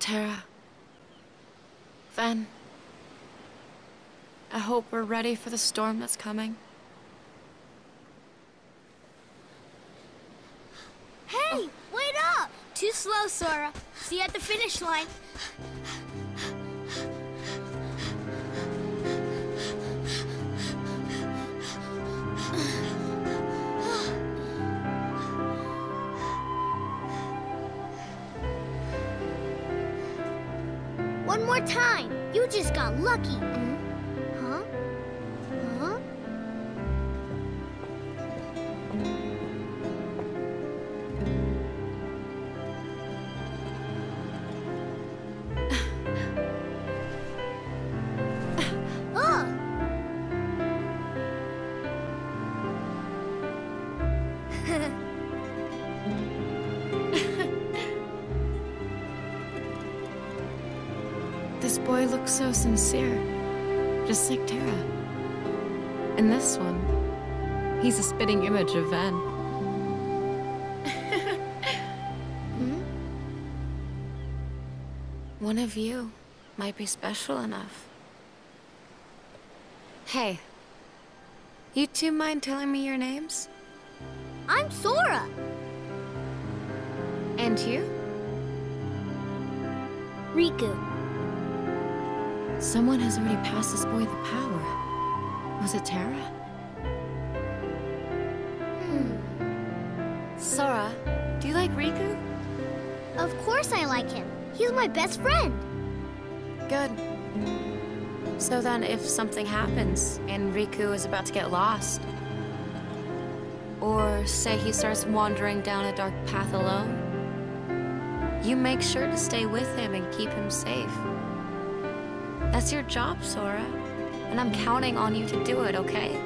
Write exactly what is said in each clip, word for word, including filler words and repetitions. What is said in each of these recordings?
Tara. Ven. I hope we're ready for the storm that's coming. Hey, oh. Wait up! Too slow, Sora. See you at the finish line. One more time. You just got lucky. Mm-hmm. Huh? Huh? Oh! This boy looks so sincere, just like Tara. And this one, he's a spitting image of Ven. Hmm? One of you might be special enough. Hey, you two mind telling me your names? I'm Sora. And you? Riku. Someone has already passed this boy the power. Was it Tara? Hmm. Sora, do you like Riku? Of course I like him. He's my best friend. Good. So then if something happens and Riku is about to get lost, or say he starts wandering down a dark path alone, you make sure to stay with him and keep him safe. That's your job, Sora. And I'm counting on you to do it, okay?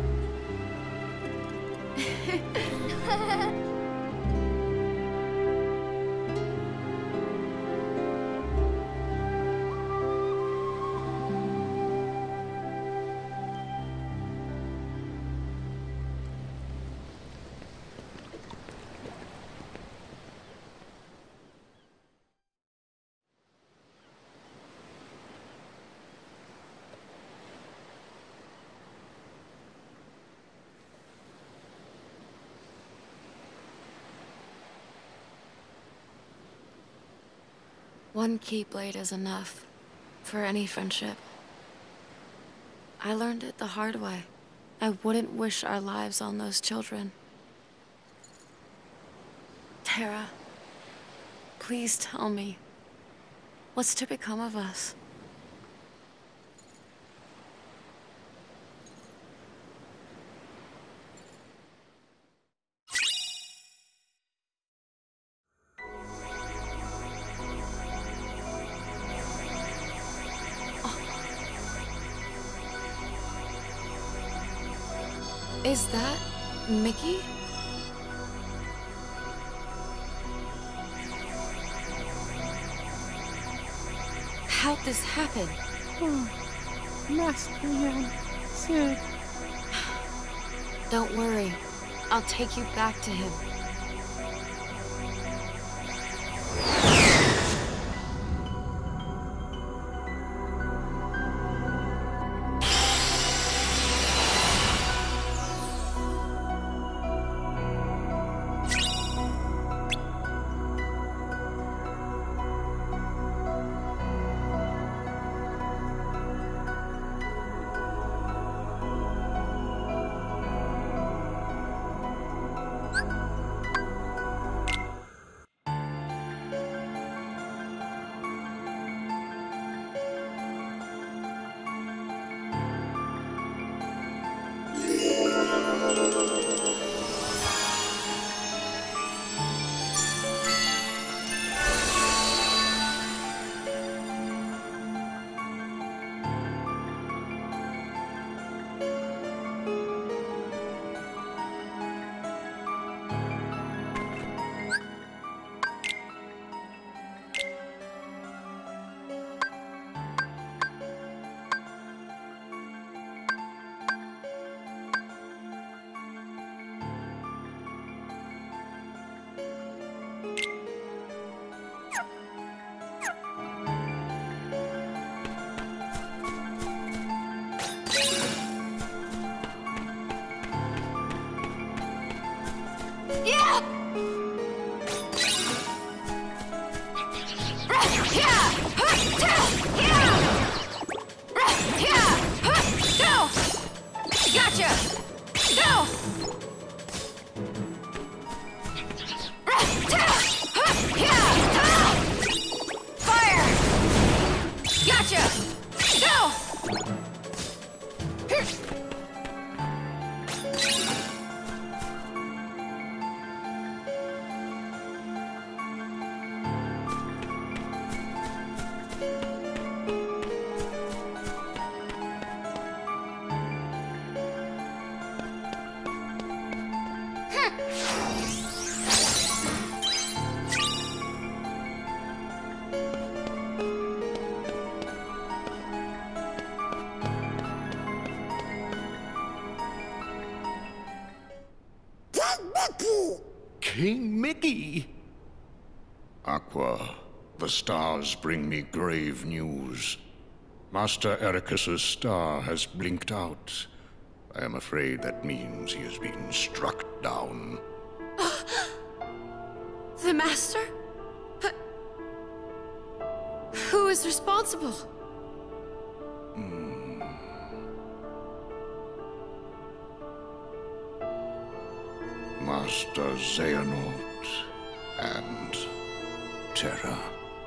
One Keyblade is enough for any friendship. I learned it the hard way. I wouldn't wish our lives on those children. Tara, please tell me, what's to become of us? Is that Mickey? How'd this happen? Oh, Master Yan said... Don't worry. I'll take you back to him. King Mickey! Aqua, the stars bring me grave news. Master Ericus's star has blinked out. I am afraid that means he has been struck down. The Master? But who is responsible? Hmm. Master Xehanort and Terra.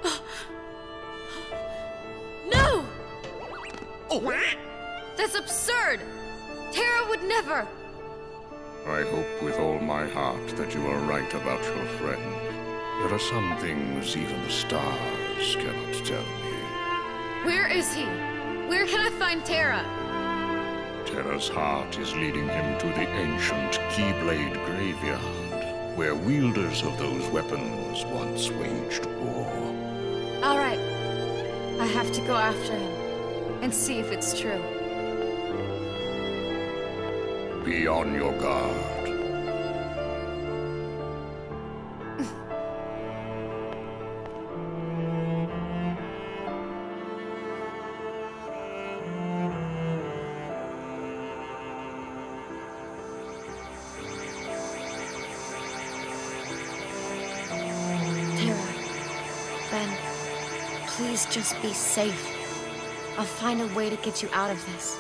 No! Oh! That's absurd! Terra would never! I hope with all my heart that you are right about your friend. There are some things even the stars cannot tell me. Where is he? Where can I find Terra? Terra's heart is leading him to the ancient Keyblade graveyard, where wielders of those weapons once waged war. All right. I have to go after him and see if it's true. Be on your guard. Ben, please just be safe. I'll find a way to get you out of this.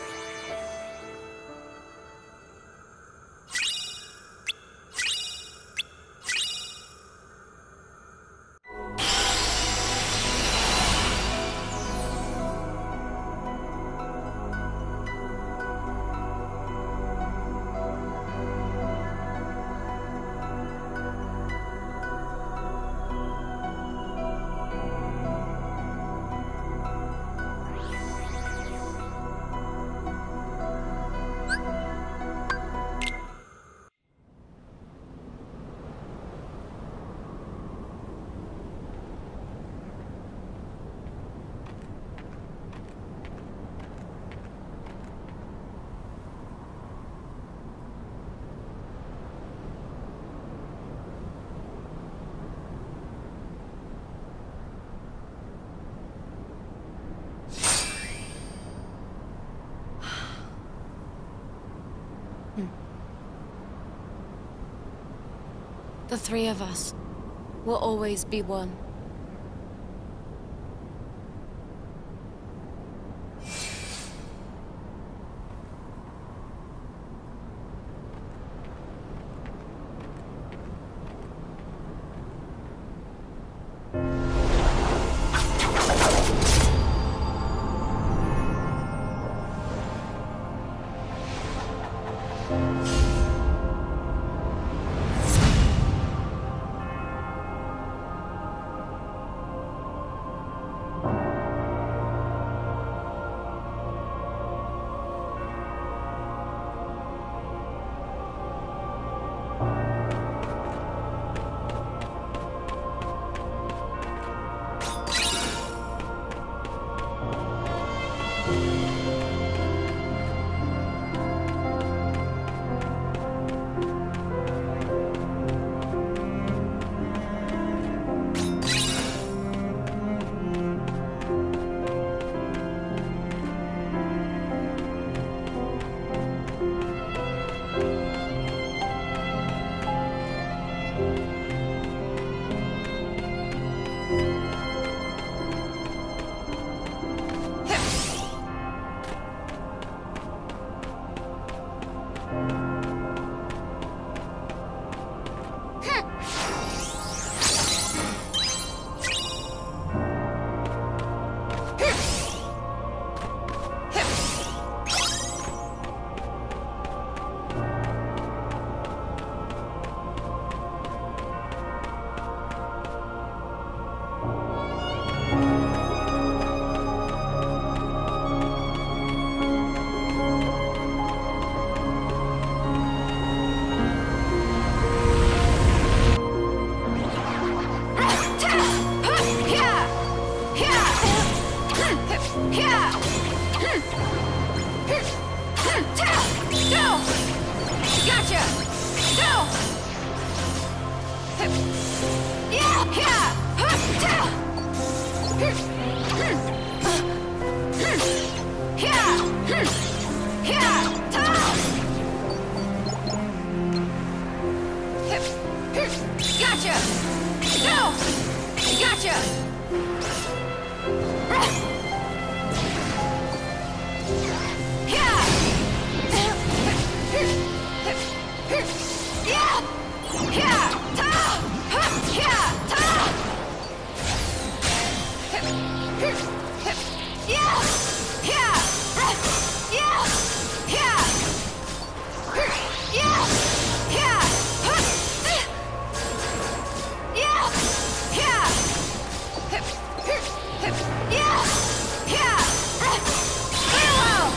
The three of us will always be one. Yeah! Go! Gotcha! Go! Yeah! Yeah! Gotcha! No! Gotcha! Yeah! Yeah! Yeah! Ta! Yeah! Ta! Yeah! Yeah! Yeah! Yeah! Yeah! Yeah! Yeah! Yeah! Yeah! Yeah! Farewell!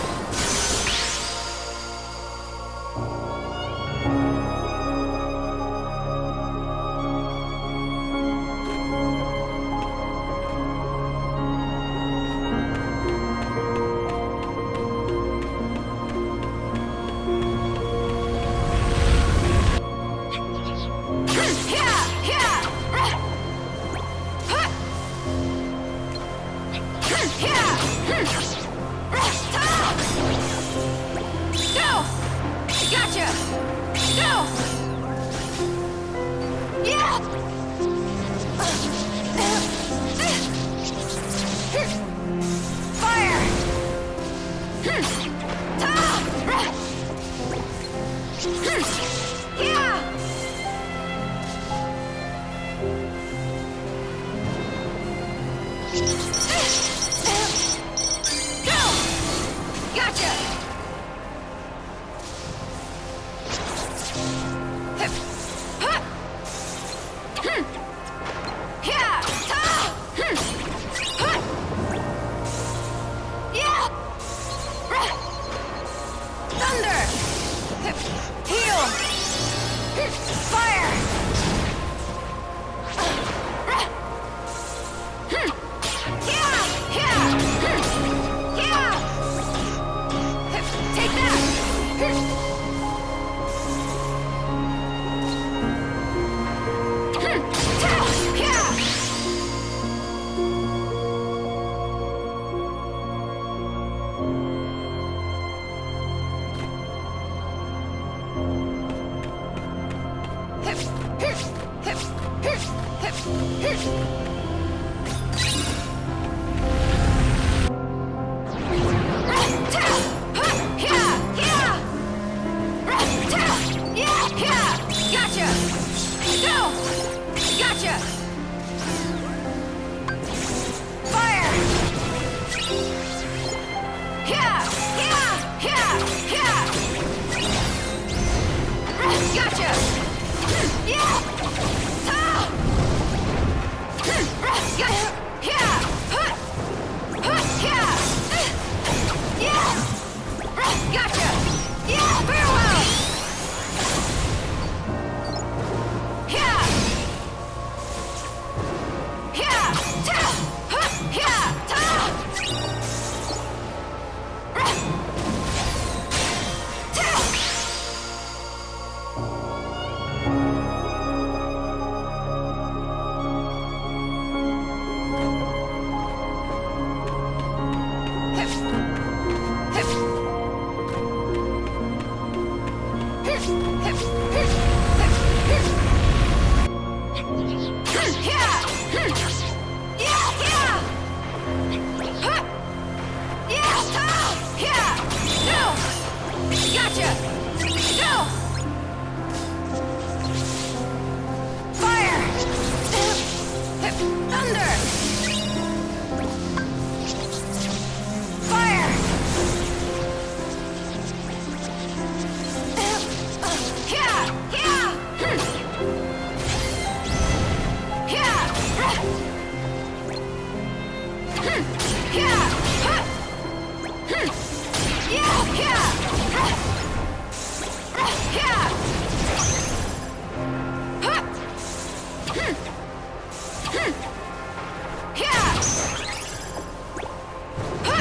Huh!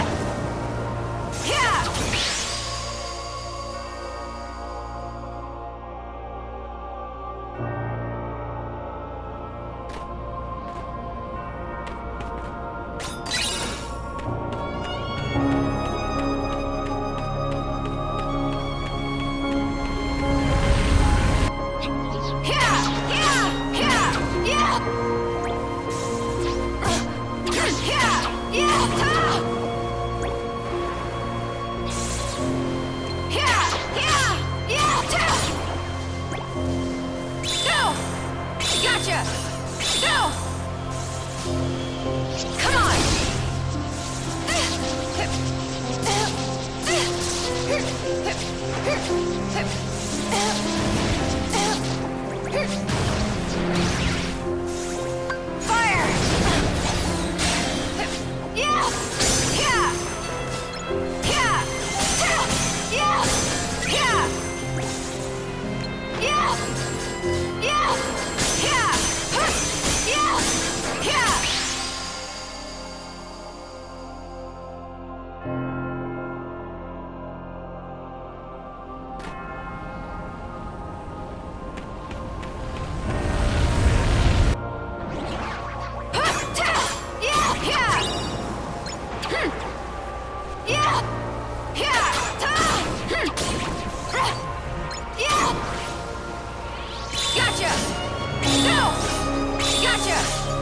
Gotcha! No! Gotcha!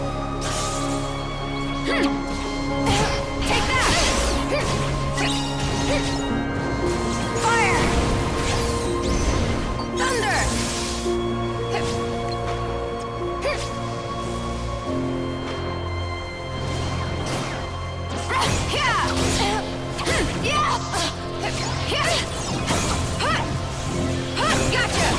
Take that! Fire! Thunder! Gotcha!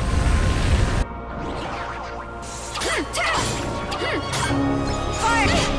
Fire!